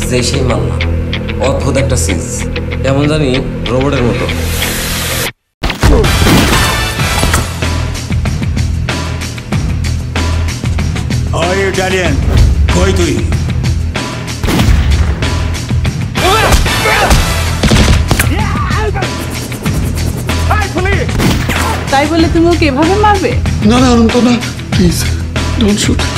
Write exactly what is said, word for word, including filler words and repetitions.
যে সেই মাল না, অদ্ভুত একটা সিজ, কেমন জানি রোবটের মতো। ওই ইটালিয়ান, কই তুই? তাই বলে তুমি ওকে এভাবে মারবে? না না অনন্ত না, প্লিজ ডোন্ট শুট।